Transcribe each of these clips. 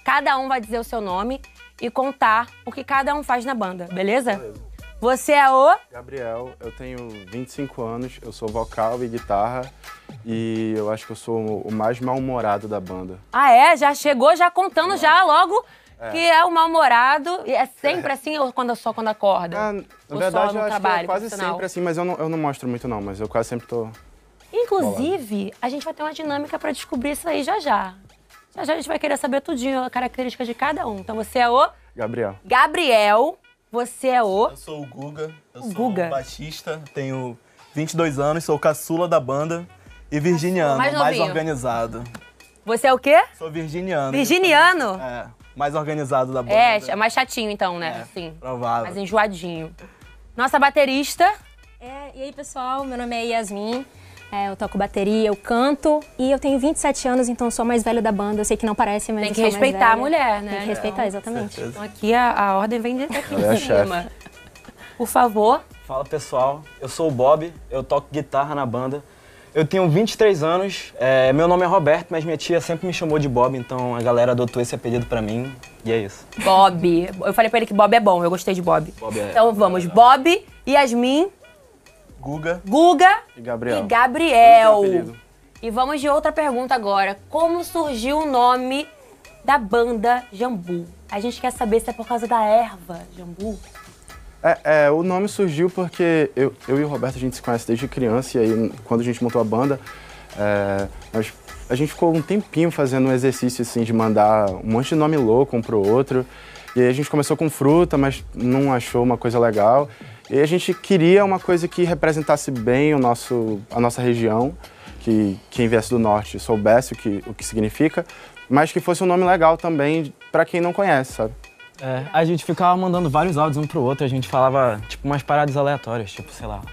Cada um vai dizer o seu nome e contar o que cada um faz na banda, beleza? Você é o... Gabriel, eu tenho 25 anos, eu sou vocal e guitarra e eu acho que eu sou o mais mal-humorado da banda. Ah, é? Já chegou já contando já logo que é o mal-humorado. E é sempre assim ou só quando acorda? Na ou verdade, só no eu acho trabalho que é quase profissional? sempre assim, mas eu não mostro muito não, mas eu quase sempre tô... Inclusive, a gente vai ter uma dinâmica pra descobrir isso aí já já. Já já a gente vai querer saber tudinho, a característica de cada um. Então você é o... Gabriel. Gabriel, você é o... Eu sou o Guga, eu sou Guga. baixista, tenho 22 anos, sou o caçula da banda e virginiano, mais mais novinho. organizado. Você é o quê? Sou virginiano. Virginiano? É, mais organizado da banda. É mais chatinho então, né? Assim, Provável. mais enjoadinho. Nossa baterista... E aí, pessoal, meu nome é Yasmin, eu toco bateria, eu canto e eu tenho 27 anos, então sou a mais velha da banda. Eu sei que não parece, mas Tem eu que sou a mais respeitar a velha. mulher, né? Tem que respeitar, exatamente. Então aqui a ordem vem daqui Ela é a de cima. Por favor. Fala pessoal, eu sou o Bob, eu toco guitarra na banda. Eu tenho 23 anos, meu nome é Roberto, mas minha tia sempre me chamou de Bob, então a galera adotou esse apelido pra mim e é isso. Bob. Eu falei pra ele que Bob é bom, eu gostei de Bob. Bob é... Então vamos, Bob, Yasmin, Guga. Guga E Gabriel. e Gabriel. Esse é o apelido. E vamos de outra pergunta agora. Como surgiu o nome da banda Jambu? A gente quer saber se é por causa da erva Jambu. O nome surgiu porque eu e o Roberto, a gente se conhece desde criança, e aí quando a gente montou a banda, a gente ficou um tempinho fazendo um exercício assim, de mandar um monte de nome louco um pro outro, e aí a gente começou com fruta, mas não achou uma coisa legal, e aí a gente queria uma coisa que representasse bem a nossa região, que quem viesse do norte soubesse o que significa, mas que fosse um nome legal também para quem não conhece, sabe? A gente ficava mandando vários áudios um pro outro, a gente falava, tipo, umas paradas aleatórias, tipo, sei lá,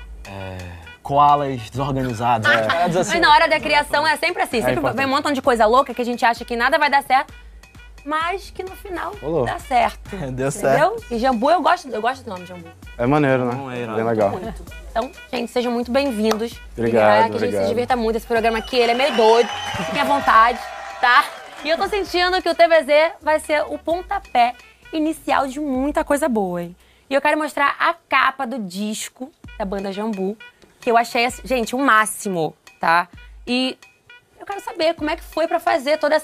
koalas desorganizados, paradas assim. Mas na hora da criação é sempre assim, sempre vem um montão de coisa louca que a gente acha que nada vai dar certo, mas que no final Rolou. dá certo. Deu Entendeu? certo. E Jambu, eu gosto do nome Jambu. É maneiro, né? Não, é irado. Bem legal. Muito. Então, gente, sejam muito bem-vindos. Obrigado, Que a gente se obrigado. divirta muito. Esse programa aqui, ele é meio doido. Fiquem à vontade, tá? E eu tô sentindo que o TVZ vai ser o pontapé inicial de muita coisa boa, hein? E eu quero mostrar a capa do disco da banda Jambu, que eu achei, gente, o máximo, tá? E eu quero saber como é que foi pra fazer todo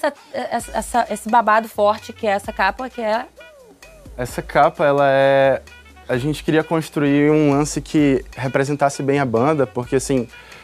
esse babado forte que é essa capa, que é... Essa capa, a gente queria construir um lance que representasse bem a banda, porque assim,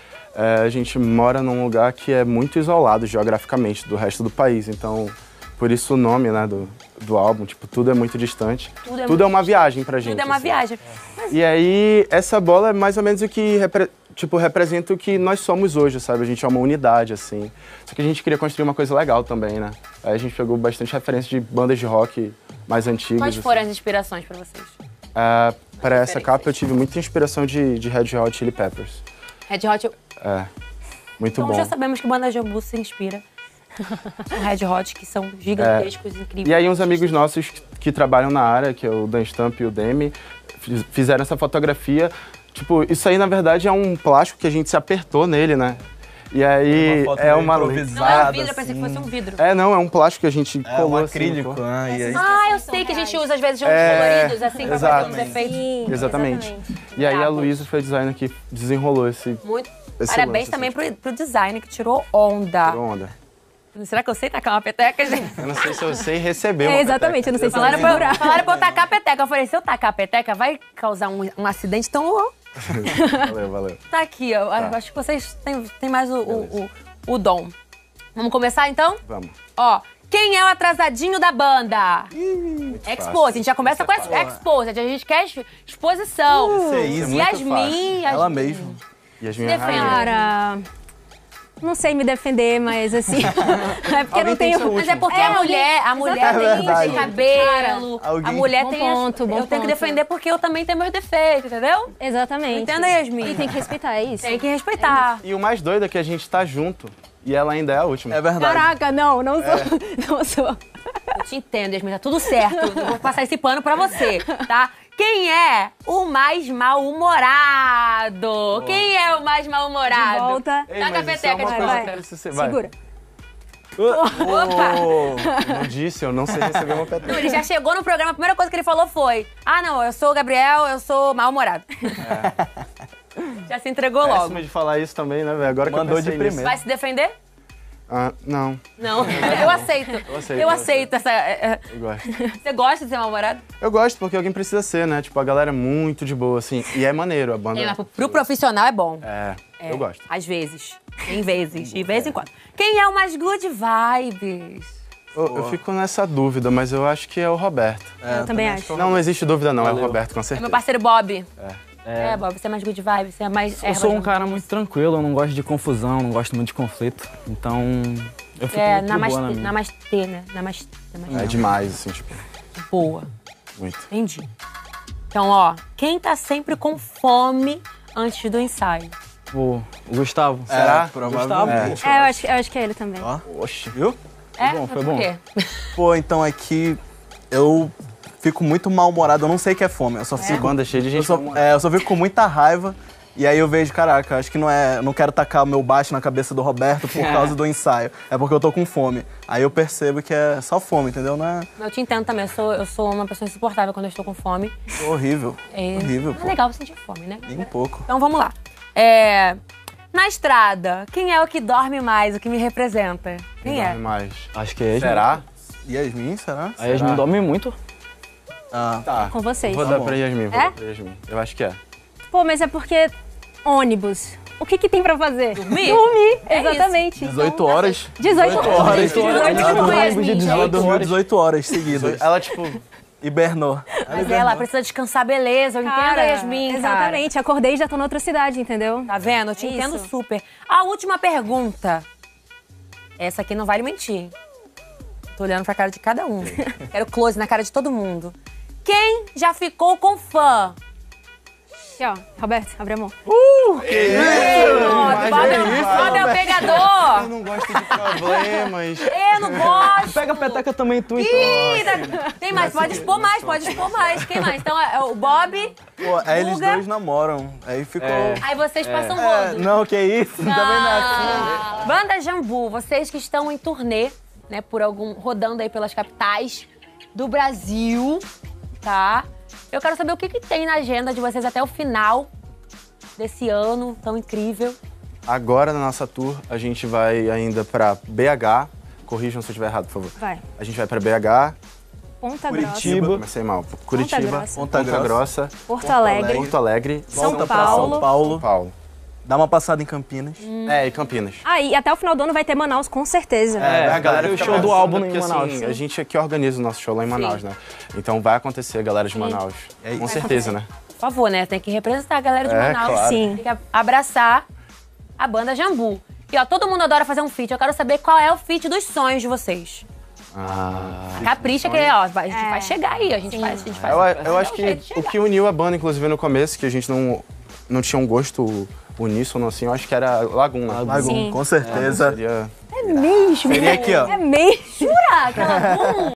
a gente mora num lugar que é muito isolado geograficamente do resto do país, então por isso o nome, né, do álbum, tipo, tudo é muito distante. Tudo é uma viagem pra gente. Tudo é uma assim. viagem. E aí, essa bola é mais ou menos o que representa o que nós somos hoje, sabe? A gente é uma unidade, assim. Só que a gente queria construir uma coisa legal também, né? Aí a gente pegou bastante referência de bandas de rock mais antigas. Quais foram assim. as inspirações pra vocês? Pra essa capa eu tive muita inspiração de Red Hot Chili Peppers. Red Hot... Muito Então bom. já sabemos que banda Jambu se inspira no Red Hot, que são gigantescos, incríveis. E aí uns amigos nossos que trabalham na área, que é o Dan Stamp e o Demi, fizeram essa fotografia. Tipo, isso aí na verdade é um plástico que a gente se apertou nele, né? E aí Uma foto é meio uma improvisada. Não é um vidro, eu pensei que assim. fosse um vidro. não, é um plástico que a gente É colou um assim, acrílico, pô. né? E aí... Ah, eu sei que a gente usa às vezes juntos coloridos, assim, pra fazer uns efeitos. Sim, Exatamente. E aí a Bravo. Luísa foi a designer que desenrolou esse Muito. esse Parabéns lance, também assim, pro design, que tirou onda. tirou onda. Será que eu sei tacar uma peteca, gente? Eu não sei se eu sei receber uma exatamente, peteca. eu não sei se Falaram vai pra, segurar. falaram pra eu tacar a peteca. Eu falei, se eu tacar a peteca, vai causar um acidente, então... Valeu. Tá aqui, ó. Acho que vocês têm mais o dom. Vamos começar, então? Vamos. Ó, quem é o atrasadinho da banda? Expose. A gente já começa com Expose. A gente quer exposição. Isso aí, isso é muito Yasmin. Ela mesma. Yasmin Defenda. Arraia. Cara, não sei me defender, mas assim... é porque eu não tenho... Mas é porque a mulher exatamente. tem cabelo, a Alguém- mulher Bom tem... ponto, bom eu tenho que ponto. defender porque eu também tenho meus defeitos, entendeu? Exatamente. Entenda, Yasmin. E tem que respeitar, é isso? Tem que respeitar. E o mais doido é que a gente tá junto e ela ainda é a última. É verdade. Caraca, não sou. Não sou. Eu te entendo, Yasmin, tá tudo certo. Eu vou passar esse pano pra você, tá? Quem é o mais mal-humorado? Quem é o mais mal-humorado? De volta. Ei, Taca a mas isso é peteca uma de coisa volta. que precisa ser- vai. Segura. Não disse, eu não sei receber uma Não, peteca. ele já chegou no programa, a primeira coisa que ele falou foi: ah, não, eu sou o Gabriel, eu sou mal-humorado. Já se entregou logo. Péssimo de falar isso também, né, velho? Agora que Mandou eu pensei de nisso. primeira. Vai se defender? Ah, não, Não, eu aceito. Eu aceito essa. eu gosto. Você gosta de ser mal-humorado? Eu gosto porque alguém precisa ser, né? Tipo, a galera é muito de boa, assim. E é maneiro a banda. Mas pro profissional é bom. Eu gosto. Às vezes. Em vezes. De vez em quando. Quem é o mais good vibes? Eu fico nessa dúvida, mas eu acho que é o Roberto. Eu também acho. Não existe dúvida não, é o Valeu. Roberto, com É certeza. meu parceiro Bob. É, Bob, você é mais good vibes, você é mais. Eu sou um cara muito tranquilo, eu não gosto de confusão, não gosto muito de conflito. Então, eu fico muito de boa na minha. Namastê, né? Namastê. É demais, assim, tipo, Boa. muito. Entendi. Então, ó, quem tá sempre com fome antes do ensaio? O Gustavo. Será? Provavelmente. Eu acho que é ele também. Oxe. Viu? É? bom, Mas foi por bom. quê? Pô, então aqui eu fico muito mal-humorado, eu não sei o que é fome. Eu só Essa fico. banda cheia de Eu gente. só, eu só fico com muita raiva. E aí eu vejo, caraca, acho que não é. Eu não quero tacar o meu baixo na cabeça do Roberto por causa do ensaio. É porque eu tô com fome. Aí eu percebo que é só fome, entendeu? Não é Eu te entendo também, eu sou uma pessoa insuportável quando eu estou com fome. horrível. É, Horrível, é pô. legal sentir fome, né? Nem um pouco. Então vamos lá. Na estrada, quem é o que dorme mais, o que me representa? Quem é? Mais. Acho que é Yasmin. Será? Yasmin, será? A Yasmin dorme muito. Ah, Tá. Com vocês. Vou dar pra Yasmin, vou É? dar pra Yasmin. Eu acho que é. Pô, mas é porque ônibus. O que tem pra fazer? Dormir? Dormir, É exatamente. 18 horas. 18 horas. 18 horas. Ela com dormiu Yasmin, de gente. Ela dormiu 18 horas seguidas. Ela, tipo, Hibernou. Mas ela precisa descansar, beleza. Eu entendo a Yasmin, cara. Exatamente. Acordei e já tô na outra cidade, entendeu? Tá vendo? Eu te É entendo isso. super. A última pergunta. Essa aqui não vale mentir, hein? Tô olhando pra cara de cada um. Quero close na cara de todo mundo. Quem já ficou com fã? Aqui, ó. Roberto, abre a mão. Bob é o pegador! eu não gosto de problemas. Eu não gosto! Pega a peteca também, tu, então. Ih, tem mais, pode expor mais, pode expor mais. Quem mais? Então é o Bob. Pô, aí eles Guga. dois namoram. Aí ficou. Aí vocês passam É, rodo. não, que isso? Também não é assim. Banda Jambu, vocês que estão em turnê, né, rodando aí pelas capitais do Brasil, tá? Eu quero saber o que tem na agenda de vocês até o final desse ano tão incrível. Agora, na nossa tour, a gente vai ainda pra BH. Corrijam se eu estiver errado, por favor. Vai. A gente vai pra BH, Ponta Curitiba. Grossa. comecei mal. Curitiba, Grossa. Ponta Grossa, Porto Alegre. Porto Alegre, São Volta pra Paulo. São Paulo. São Paulo. Dá uma passada em Campinas. É, e Campinas. Ah, e até o final do ano vai ter Manaus, com certeza. A galera o fica show do pensando álbum em porque, Manaus. Assim, a gente aqui organiza o nosso show lá em Manaus, né? Então vai acontecer, galera de Manaus. Com certeza, né? Por favor, né? Tem que representar a galera de Manaus. claro. Sim. Tem que abraçar a banda Jambu. E ó, todo mundo adora fazer um feat. Eu quero saber qual é o feat dos sonhos de vocês. Capricha que, ó, a gente vai chegar aí. A gente faz. Eu acho que o que uniu a banda, inclusive, no começo, que a gente não tinha um gosto uníssono, assim, eu acho que era Laguna. Lagoon, Sim. com certeza. Seria... É mesmo? Seria aqui, ó. É mesmo? Jura? Aquela